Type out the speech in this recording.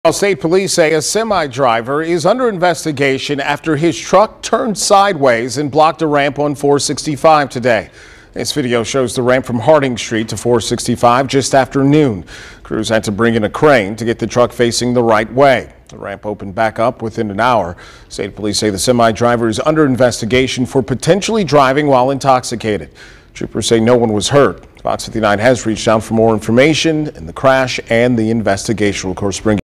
State police say a semi-driver is under investigation after his truck turned sideways and blocked a ramp on 465 today. This video shows the ramp from Harding Street to 465 just after noon. Crews had to bring in a crane to get the truck facing the right way. The ramp opened back up within an hour. State police say the semi-driver is under investigation for potentially driving while intoxicated. Troopers say no one was hurt. Fox 59 has reached out for more information in the crash and the investigation. We'll, of course, bring